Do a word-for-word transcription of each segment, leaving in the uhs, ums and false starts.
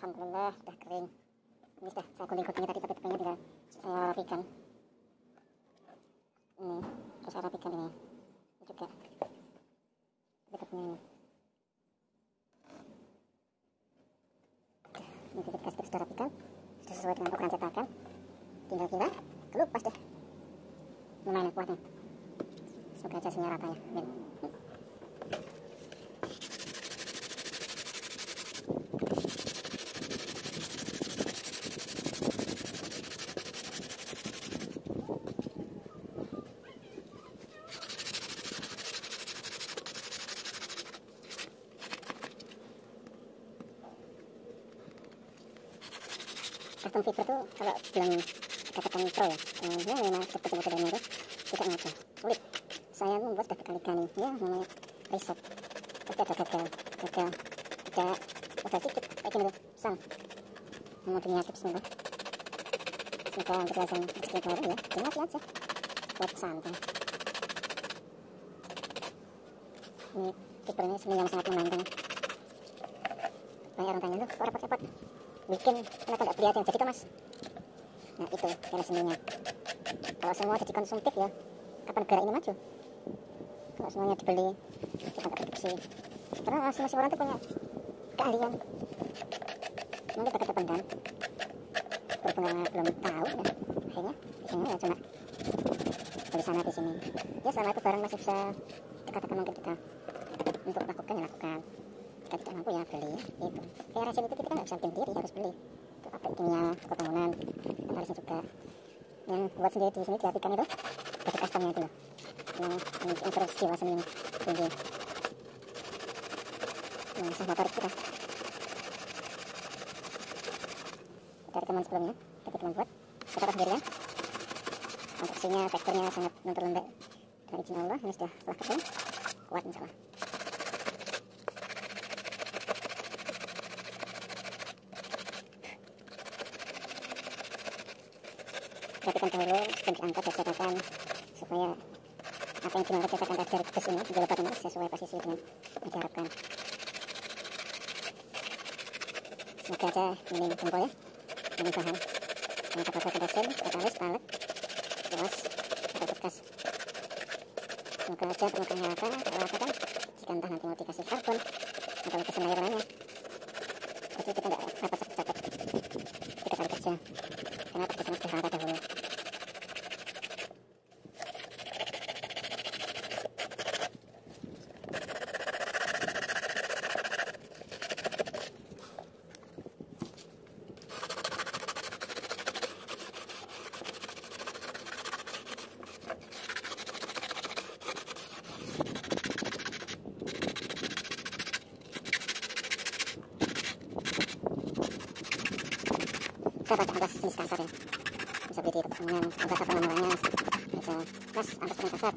Alhamdulillah sudah kering. Ini sudah saya gunting-gunting tadi, tapi tepungnya tidak saya rapikan. Ini harus saya rapikan ini, ini juga tepungnya ini. Ini kita kasih sudah rapikan, sudah sesuai dengan ukuran cetakan. Tinggal kita kelupas deh. Lumayan kuatnya. Semoga aja hasilnya rata ya. Amin. Custom fiber tuh kalau belum dikatakan pro ya, ya memang seperti modelnya itu tidak mudah, sulit. Saya membuat sudah berkali-kali, ya namanya riset, pasti ada gagal, gagal, tidak modal sedikit, kayak gini tuh, sang. Modelnya tips nih, semoga untuk hasil rezeki baru ya, dimati aja, buat santai. Ini fiber ini seni yang sangat memainkan. Banyak orang tanya, loh kok repot-repot bikin, kenapa nggak beli aja yang jadi Thomas? Nah itu cara seninya. Kalau semua jadi konsumtif ya, kapan negara ini maju? Kalau semuanya dibeli, kita nggak produksi. Karena masing-masing orang itu punya keahlian. Nanti pakai depan kan, berhubung karena belum tahu ya, akhirnya biasanya ya cuma beli sana di sini. Ya selama itu barang masih bisa dikatakan mungkin kita untuk lakukan ya lakukan. Kita tidak mampu ya beli ya, itu. Kayak resin itu kita kan nggak bisa bikin sendiri, harus beli. Untuk pabrik kimia, untuk bangunan, dan harusnya juga. Yang buat sendiri di sini diartikan itu bagi customnya itu loh. Yang ini interest jiwa seni ini tinggi. Yang bisa motorik kita. Dari teman sebelumnya, ketika membuat, kita tahu sendiri ya. Konstruksinya, teksturnya sangat lentur lembek. Dari izin Allah, ini sudah setelah kering, kuat insya Allah. Rapikan dahulu sebelum diangkat dari cetakan supaya apa yang dimangkat cetakan tadi dari bus ini juga lebat ini sesuai posisi dengan yang diharapkan. Semoga aja minim jempol ya, minim bahan. Yang dapat bahan resin, katalis, palet, luas, atau bekas. Semoga aja permukaannya rata, kalau rata kan jika entah nanti mau dikasih karbon atau lukisan layar lainnya, jadi kita nggak dapat sakit-sakit kita kali kerja karena terkesan sudah rata dahulu. Kita pakai ampas jenis kasar ya, bisa beli di tempat bangunan, ampas apa namanya, bisa mas ampas jenis kasar.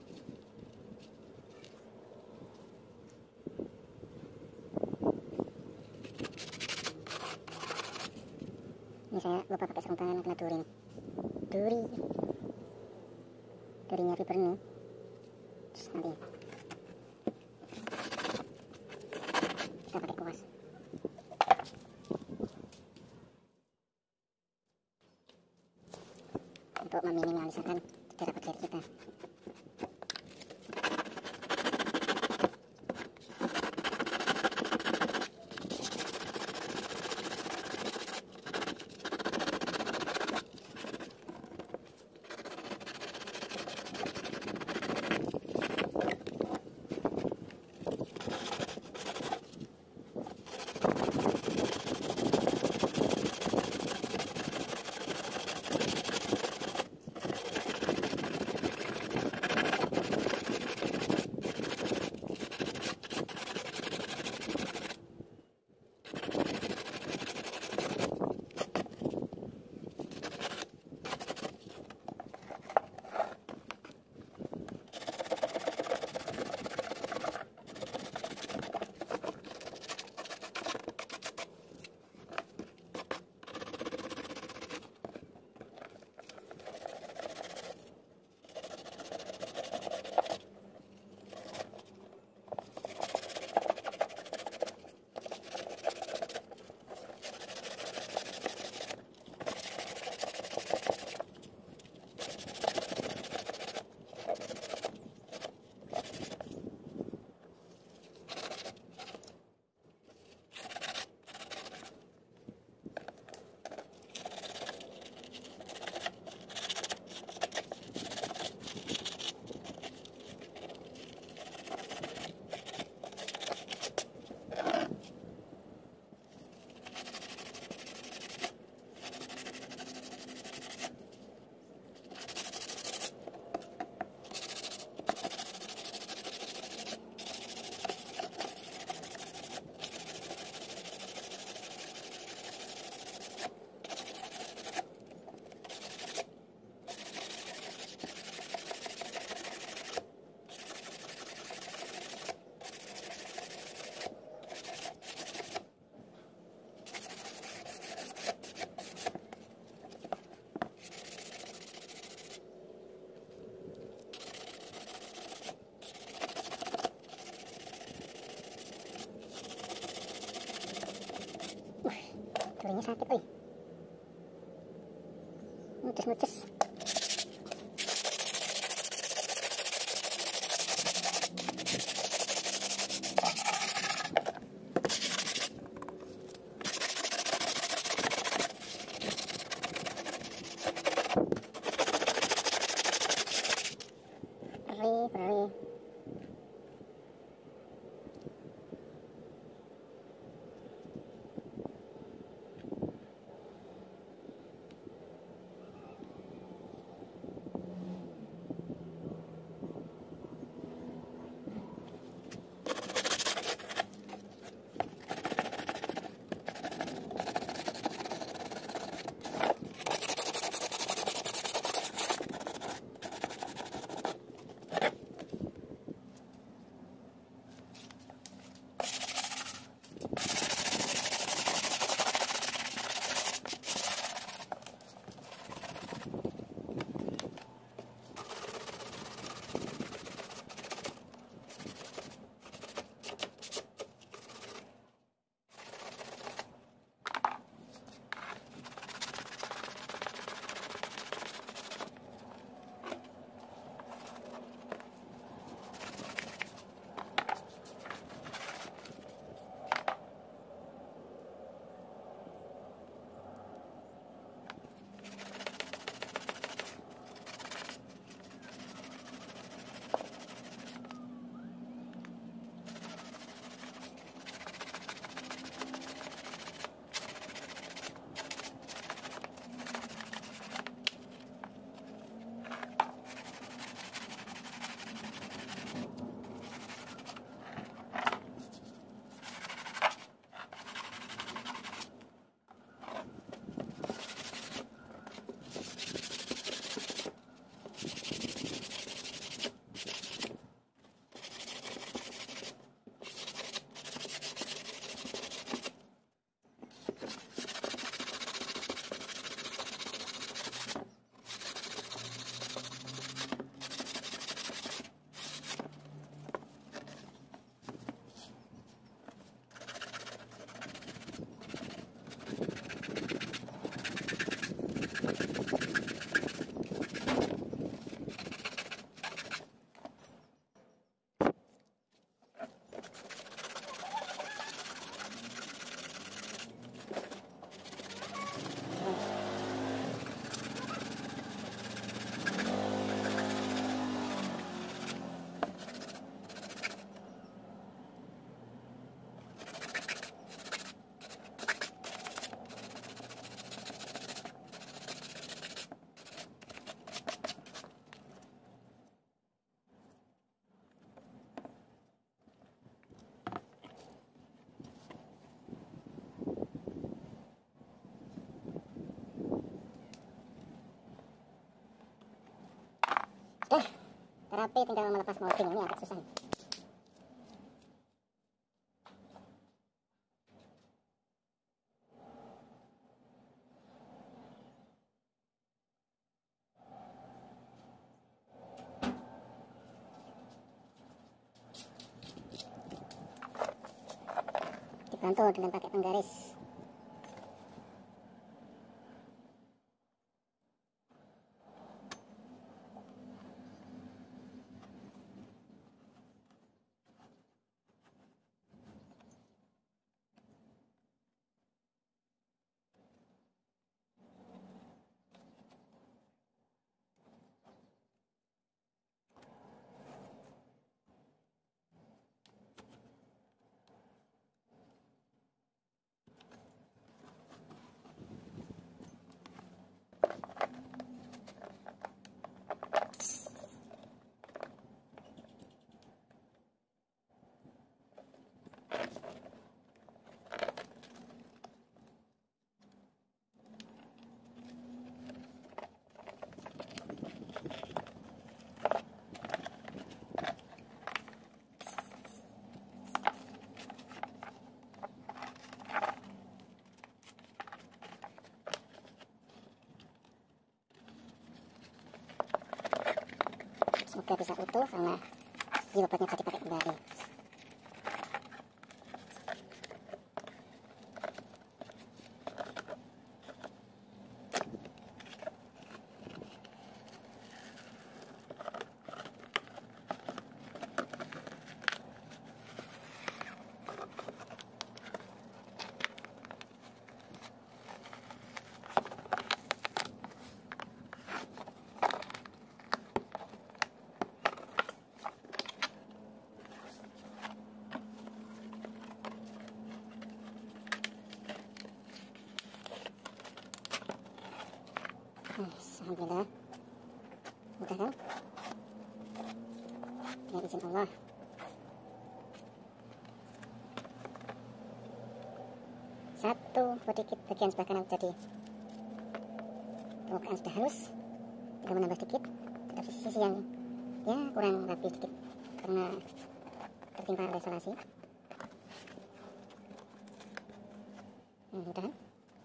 Ini saya lupa pakai sarung tangan, kena duri nih, duri durinya fiber ini. Terus nanti kita pakai kuas. Untuk meminimalisirkan cedera pada diri kita. Ini sakit, oi. Mucus-mucus. Perih, perih. Sudah, terapi tinggal melepas molding. Ini agak susah. Dibantu dengan pakai penggaris. Semoga bisa utuh karena di bobotnya jadi pakai kembali. Alhamdulillah. Mudah kan? Dengan izin Allah. Satu sedikit bagian sebelah kanan jadi permukaan sudah halus, tinggal menambah sedikit. Ada sisi-sisi yang ya kurang rapi sedikit karena tertimpa restorasi. Hmm, mudah kan?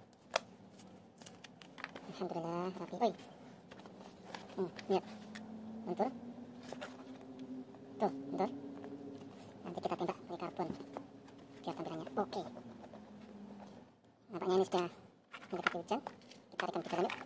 Alhamdulillah rapi. Oi. Hmm, lihat. Lentur. Tuh, lentur. Nanti kita tembak pakai karbon biar tampilannya oke. Nampaknya ini sudah mendekati hujan. Kita rekam di dalam.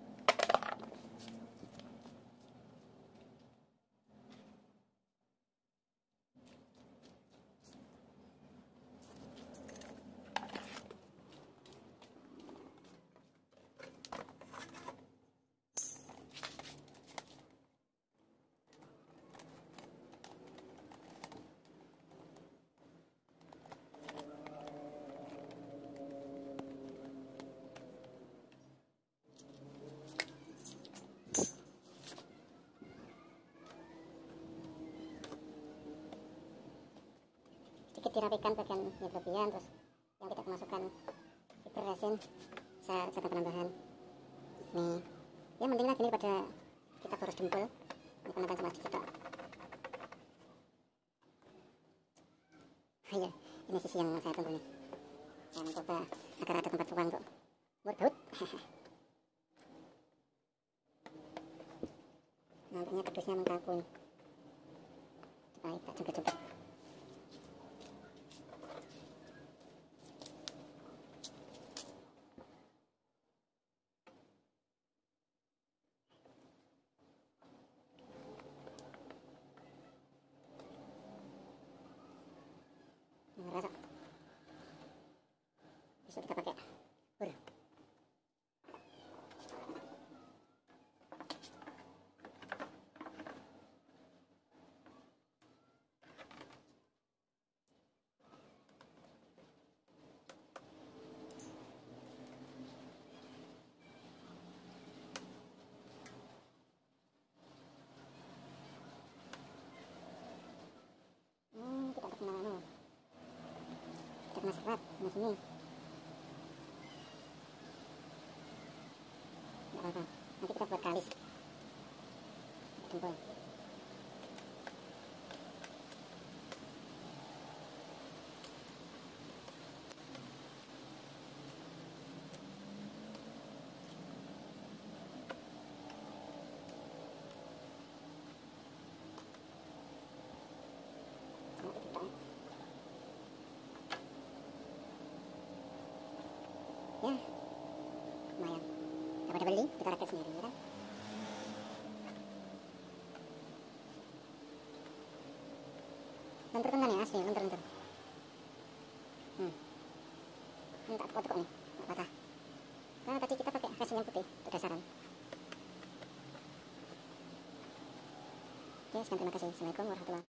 Sedikit dirapikan bagian yang berlebihan, terus yang tidak kemasukan fiber resin saya catat penambahan nih ya, mending lagi nih pada kita boros jempol ini penambahan sama kita. Oh iya, ini sisi yang saya tunggu nih, saya mencoba agar ada tempat ruang untuk buat baut. Nampaknya kedusnya mengkakun, baik tak jemput-jemput. Rasa bisa kita pakai bur. Hmm, tidak ada kemana-mana. Kena serat di sini. Tidak apa-apa. Nanti kita buat kalis. Jempol. Ya, lumayan. Daripada beli, kita rakit sendiri, ya kan? Lentur tenan ya, asli, lentur-lentur. Hmm. Ini tak tekuk-tekuk nih, tak patah. Nah, tadi kita pakai resin yang putih, untuk dasaran. Oke, sekian terima kasih. Assalamualaikum warahmatullahi wabarakatuh.